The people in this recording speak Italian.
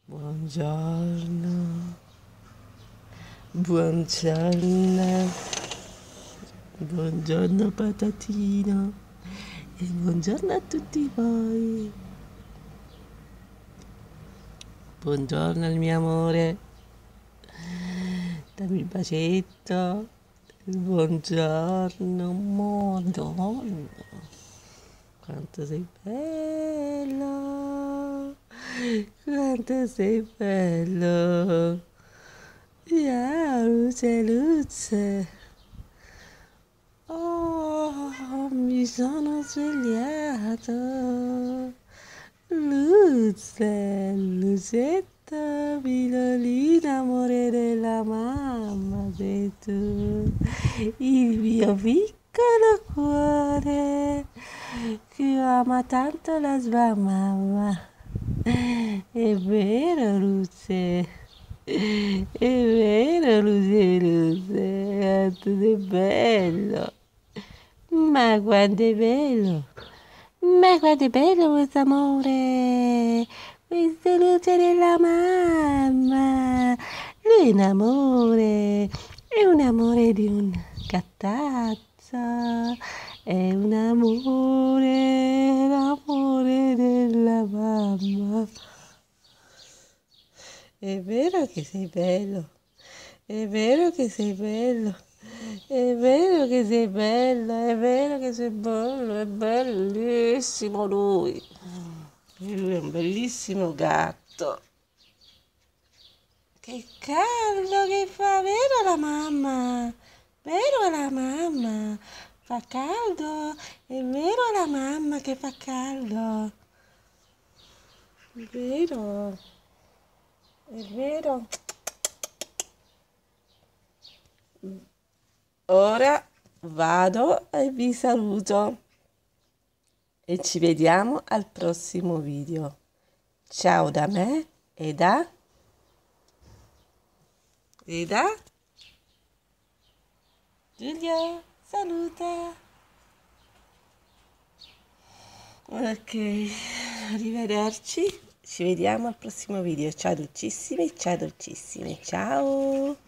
Buongiorno, buongiorno, buongiorno patatino e buongiorno a tutti voi. Buongiorno il mio amore, dammi il bacetto. Buongiorno, Madonna, quanto sei bello, quanto sei bello. Luce, luce. Oh, mi sono svegliato. Luce, lucetta, pilolina, amore della mamma, sei tu. Il mio piccolo cuore che ama tanto la sua mamma. È vero, Luce. È vero, Luce, Luce, tu sei bello. Ma quanto è bello! Ma quanto è bello questo amore! Questa luce della mamma! Lui è un amore di un gattazzo, è un amore, l'amore della mamma. È vero che sei bello, è vero che sei bello. È vero che sei bello, è vero che sei bello, è bellissimo lui. Lui è un bellissimo gatto. Che caldo che fa, vero la mamma? Vero la mamma? Fa caldo? È vero la mamma che fa caldo? È vero? È vero? Ora vado e vi saluto e ci vediamo al prossimo video. Ciao da me e da Giulia. Saluta. Ok, arrivederci. Ci vediamo al prossimo video. Ciao dolcissimi, ciao dolcissimi. Ciao.